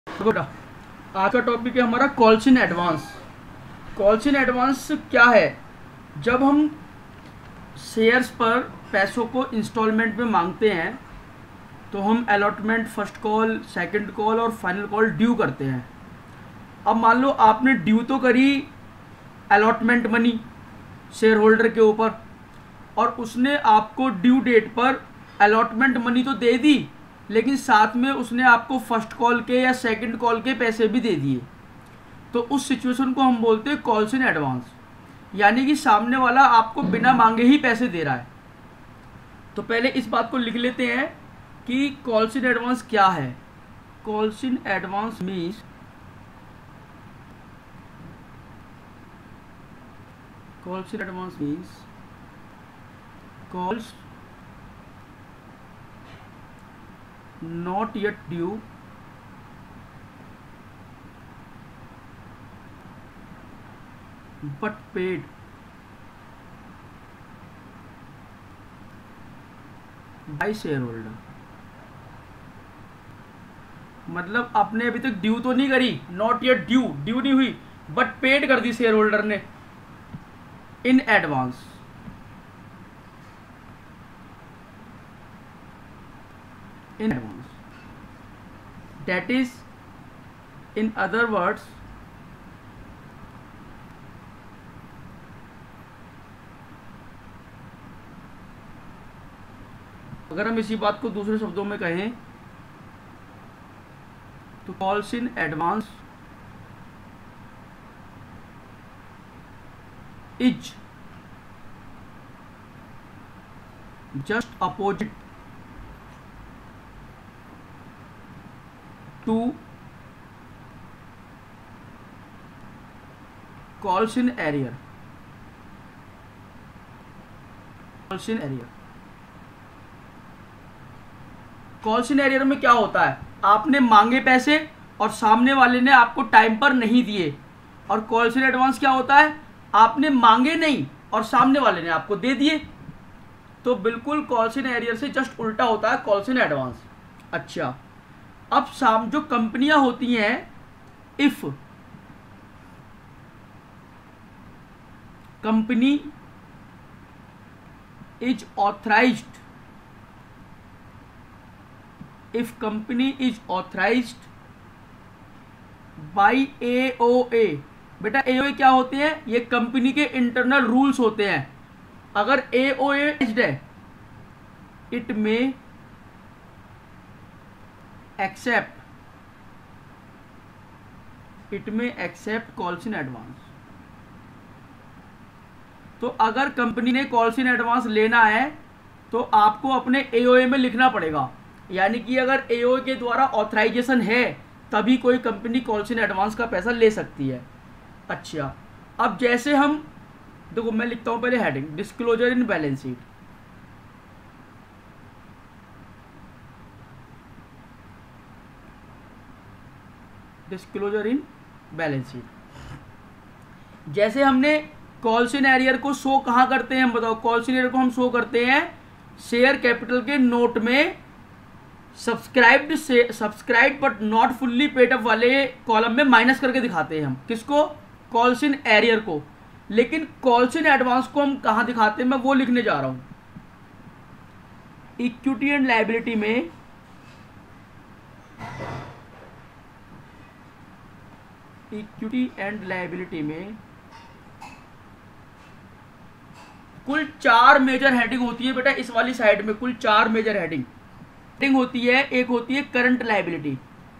तो बेटा आज का टॉपिक है हमारा calls in advance. Calls in advance क्या है? जब हम शेयर्स पर पैसों को इंस्टॉलमेंट में मांगते हैं तो हम allotment, first call, second call और फाइनल कॉल ड्यू करते हैं। अब मान लो आपने ड्यू तो करी अलॉटमेंट मनी शेयर होल्डर के ऊपर, और उसने आपको ड्यू डेट पर अलॉटमेंट मनी तो दे दी, लेकिन साथ में उसने आपको फर्स्ट कॉल के या सेकंड कॉल के पैसे भी दे दिए। तो उस सिचुएशन को हम बोलते हैं कॉल्स इन एडवांस, यानी कि सामने वाला आपको बिना मांगे ही पैसे दे रहा है। तो पहले इस बात को लिख लेते हैं कि कॉल्स इन एडवांस क्या है। Calls in advance means calls in advance means calls not yet due but paid by shareholder। मतलब आपने अभी तक ड्यू तो नहीं करी, नॉट येट ड्यू, ड्यू नहीं हुई, बट पेड कर दी शेयर होल्डर ने in advance। in advance, that is, in other words, अगर हम इसी बात को दूसरे शब्दों में कहें तो calls in advance is just opposite to calls in arrear। calls in arrear, calls in arrear में क्या होता है? आपने मांगे पैसे और सामने वाले ने आपको टाइम पर नहीं दिए। और कॉल्स इन एडवांस क्या होता है? आपने मांगे नहीं और सामने वाले ने आपको दे दिए। तो बिल्कुल कॉल्स इन एरियर से जस्ट उल्टा होता है कॉल्स इन एडवांस। अच्छा, अब जो कंपनियां होती हैं, if company is authorised, if company is authorised by AOA. बेटा एओए क्या होते हैं? ये कंपनी के इंटरनल रूल्स होते हैं। अगर एओए है, इट में एक्सेप्ट कॉल्स इन एडवांस। तो अगर कंपनी ने कॉल्स इन एडवांस लेना है तो आपको अपने एओए में लिखना पड़ेगा, यानी कि अगर एओए के द्वारा ऑथराइजेशन है तभी कोई कंपनी कॉल्स इन एडवांस का पैसा ले सकती है। अच्छा, अब जैसे हम देखो, मैं लिखता हूं पहले heading, disclosure in balance sheet. Disclosure in balance sheet. जैसे हमने कॉल्स इन एरियर को शो कहां करते हैं? हम बताओ। कॉल्स इन एरियर को हम शो करते हैं शेयर कैपिटल के नोट में subscribed but not fully paid up वाले कॉलम में माइनस करके दिखाते हैं हम। किसको? कॉल्स इन एरियर को। लेकिन कॉल्स इन एडवांस को हम कहां दिखाते हैं? मैं वो लिखने जा रहा हूं। इक्विटी एंड लायबिलिटी में कुल 4 मेजर हेडिंग होती है बेटा। इस वाली साइड में कुल 4 मेजर हेडिंग होती है। एक होती है करंट लायबिलिटी,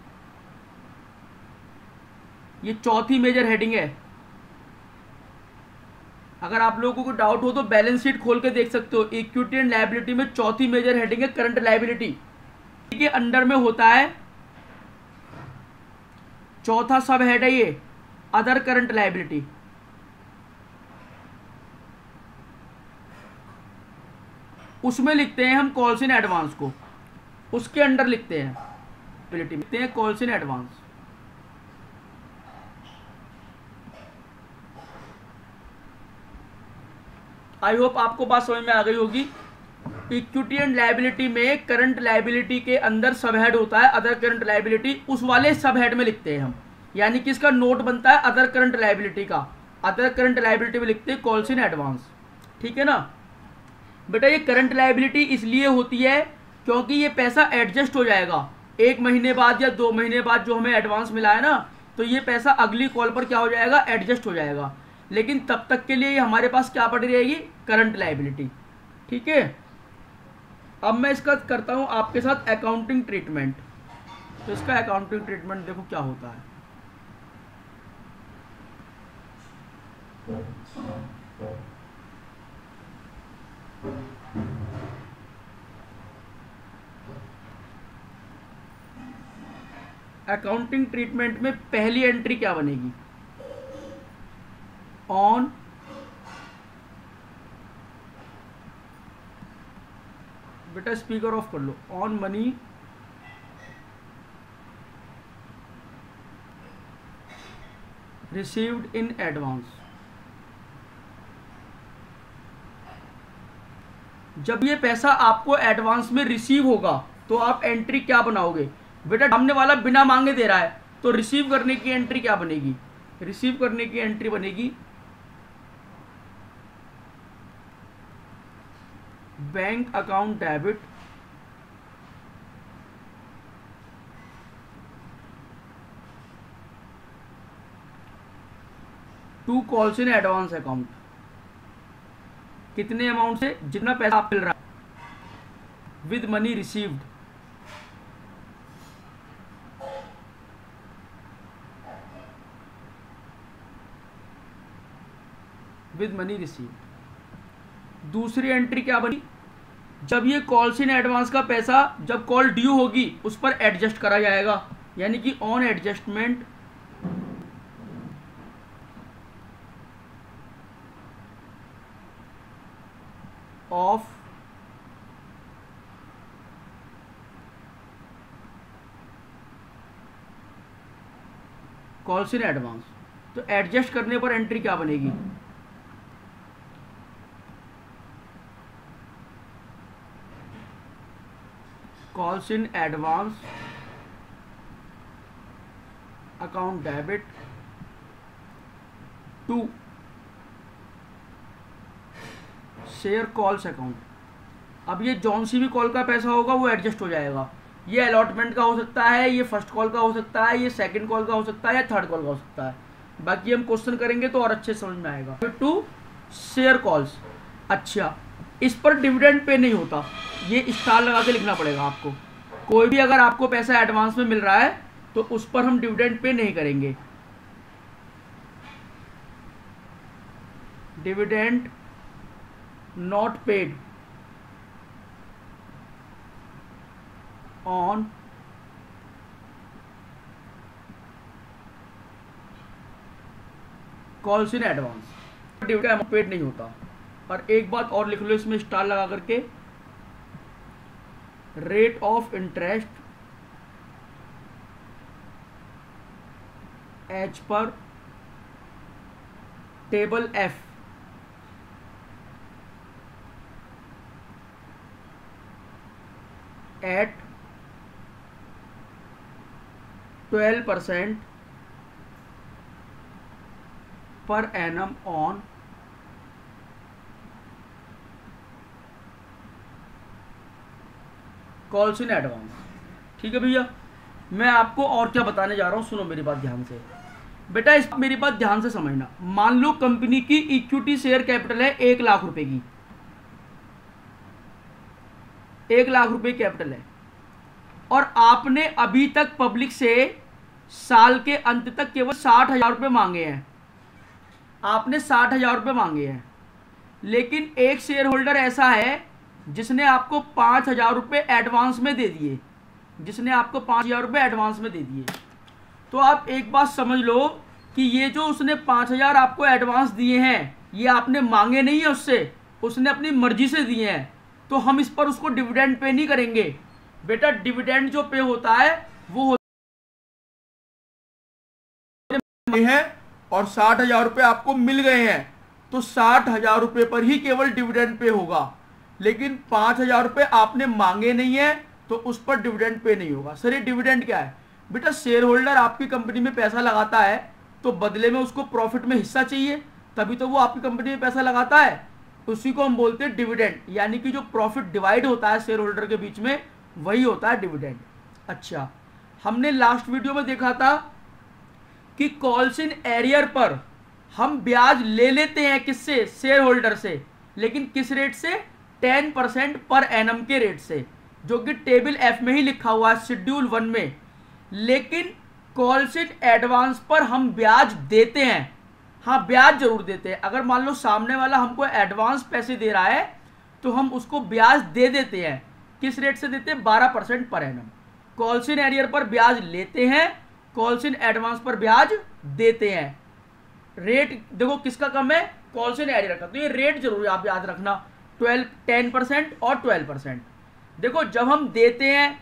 ये चौथी मेजर हेडिंग है। अगर आप लोगों को डाउट हो तो बैलेंस शीट खोल के देख सकते हो। इक्विटी एंड लायबिलिटी में चौथी मेजर हेडिंग है करंट लायबिलिटी। के अंडर में होता है चौथा सब हेड है ये अदर करंट लायबिलिटी। उसमें लिखते हैं हम कॉल्स इन एडवांस को, उसके अंडर लिखते हैं calls in advance. I hope आपको बात समझ में आ गई होगी। इक्विटी एंड लायबिलिटी में करंट लायबिलिटी के अंदर सब हेड होता है अदर करंट लायबिलिटी, उस वाले सब हेड में लिखते हैं हम, यानी कि इसका नोट बनता है अदर करंट लायबिलिटी का, अदर करंट लायबिलिटी में लिखते हैं कॉल्स इन एडवांस। ठीक है ना बेटा, ये करंट लायबिलिटी इसलिए होती है क्योंकि ये पैसा एडजस्ट हो जाएगा 1 महीने बाद या 2 महीने बाद, जो हमें एडवांस मिला है ना, तो ये पैसा अगली कॉल पर क्या हो जाएगा, एडजस्ट हो जाएगा, लेकिन तब तक के लिए हमारे पास क्या पड़ी रहेगी, करंट लायबिलिटी। ठीक है, अब मैं इसका करता हूं आपके साथ अकाउंटिंग ट्रीटमेंट। तो इसका अकाउंटिंग ट्रीटमेंट देखो क्या होता है। अकाउंटिंग ट्रीटमेंट में पहली एंट्री क्या बनेगी, ऑन बेटा स्पीकर ऑफ कर लो, on money received in advance. जब ये पैसा आपको एडवांस में रिसीव होगा तो आप एंट्री क्या बनाओगे बेटा, सामने वाला बिना मांगे दे रहा है तो रिसीव करने की एंट्री क्या बनेगी, रिसीव करने की एंट्री बनेगी bank account debit to calls in advance account. कितने अमाउंट से, जितना पैसा आप मिल रहा है, with money received, with money received. दूसरी एंट्री क्या बनी, जब ये कॉल्स इन एडवांस का पैसा जब कॉल ड्यू होगी उस पर एडजस्ट करा जाएगा, यानी कि on adjustment of calls in advance. तो एडजस्ट करने पर एंट्री क्या बनेगी, calls in advance account debit to share calls account. अब ये जौन सी भी कॉल का पैसा होगा वो एडजस्ट हो जाएगा, ये अलॉटमेंट का हो सकता है, ये फर्स्ट कॉल का हो सकता है, ये सेकंड कॉल का हो सकता है, या थर्ड कॉल का हो सकता है, बाकी हम क्वेश्चन करेंगे तो और अच्छे समझ में आएगा। To share calls. अच्छा, इस पर डिविडेंड पे नहीं होता, ये स्टार लगा के लिखना पड़ेगा आपको। कोई भी अगर आपको पैसा एडवांस में मिल रहा है तो उस पर हम डिविडेंड पे नहीं करेंगे, dividend not paid on calls in advance, dividend amount paid नहीं होता। और एक बात और लिख लो इसमें स्टार लगा करके, rate of interest as per table F at 12% per annum on calls in advance. ठीक है भैया, मैं आपको और क्या बताने जा रहा हूं, सुनो मेरी बात ध्यान से बेटा, इस मेरी बात ध्यान से समझना। मान लो कंपनी की इक्विटी शेयर कैपिटल है 1 लाख रुपए की, 1 लाख रुपए कैपिटल है, और आपने अभी तक पब्लिक से साल के अंत तक केवल 60,000 रुपये मांगे हैं, आपने 60,000 रुपये मांगे हैं, लेकिन एक शेयर होल्डर ऐसा है जिसने आपको 5,000 रुपये एडवांस में दे दिए, जिसने आपको 5,000 रुपये एडवांस में दे दिए। तो आप एक बात समझ लो कि ये जो उसने 5,000 आपको एडवांस दिए हैं, ये आपने मांगे नहीं है उससे, उसने अपनी मर्जी से दिए हैं, तो हम इस पर उसको डिविडेंड पे नहीं करेंगे बेटा। डिविडेंड जो पे होता है वो है, और 60,000 रुपये आपको मिल गए हैं तो 60,000 रुपये पर ही केवल डिविडेंड पे होगा। लेकिन 5,000 रुपये आपने मांगे नहीं है तो उस पर डिविडेंड पे नहीं होगा। सर ये डिविडेंड क्या है? बेटा शेयर होल्डर आपकी कंपनी में पैसा लगाता है तो बदले में उसको प्रॉफिट में हिस्सा चाहिए, तभी तो वो आपकी कंपनी में पैसा लगाता है। उसी को हम बोलते हैं डिविडेंड, यानी कि जो प्रॉफिट डिवाइड होता है शेयर होल्डर के बीच में वही होता है डिविडेंड। अच्छा, हमने लास्ट वीडियो में देखा था कि कॉल्स इन एरियर पर हम ब्याज ले लेते हैं किससे? शेयर होल्डर से, लेकिन किस रेट से? 10% पर एनम के रेट से, जो कि टेबल एफ में ही लिखा हुआ है शेड्यूल 1 में। लेकिन कॉल्स इन एडवांस पर हम ब्याज देते हैं। हाँ, ब्याज जरूर देते हैं। अगर मान लो सामने वाला हमको एडवांस पैसे दे रहा है तो हम उसको ब्याज दे देते हैं। किस रेट से देते हैं? 12% per annum. Calls in arrear पर ब्याज लेते हैं, कॉल्स इन एडवांस पर ब्याज देते हैं। रेट देखो किसका कम है? कॉल्स इन एरियर का। तो ये रेट जरूर आप याद रखना, 10% और 12%। देखो जब हम देते हैं,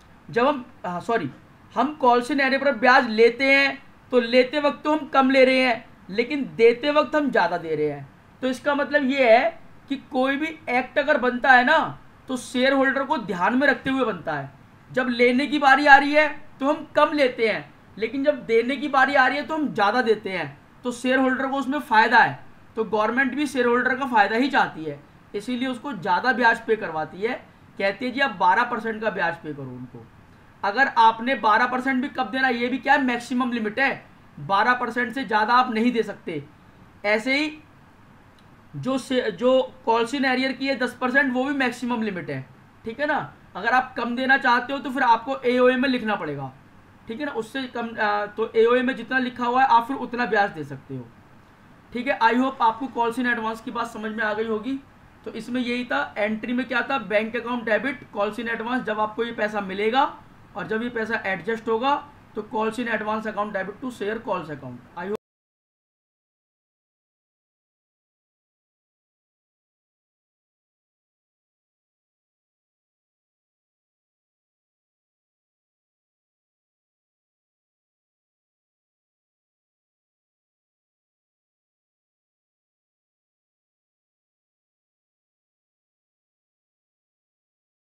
हम कॉल्स इन एरियर पर ब्याज लेते हैं तो लेते वक्त तो हम कम ले रहे हैं, लेकिन देते वक्त हम ज़्यादा दे रहे हैं। तो इसका मतलब ये है कि कोई भी एक्ट अगर बनता है ना तो शेयर होल्डर को ध्यान में रखते हुए बनता है। जब लेने की बारी आ रही है तो हम कम लेते हैं, लेकिन जब देने की बारी आ रही है तो हम ज़्यादा देते हैं, तो शेयर होल्डर को उसमें फ़ायदा है। तो गवर्नमेंट भी शेयर होल्डर का फ़ायदा ही चाहती है, इसीलिए उसको ज़्यादा ब्याज पे करवाती है। कहती है जी आप 12% का ब्याज पे करो उनको। अगर आपने 12% भी कब देना, ये भी क्या है? मैक्सिमम लिमिट है, 12% से ज़्यादा आप नहीं दे सकते। ऐसे ही जो कॉल्स इन एरियर की है 10%, वो भी मैक्सिमम लिमिट है, ठीक है ना। अगर आप कम देना चाहते हो तो फिर आपको एओए में लिखना पड़ेगा, ठीक है ना। उससे कम तो एओए में जितना लिखा हुआ है आप फिर उतना ब्याज दे सकते हो, ठीक है। आई होप आपको कॉल्स इन एडवांस की बात समझ में आ गई होगी। तो इसमें यही था, एंट्री में क्या था? Bank account debit, calls in advance. जब आपको ये पैसा मिलेगा और जब ये पैसा एडजस्ट होगा तो calls in advance account debit to share calls account. I hope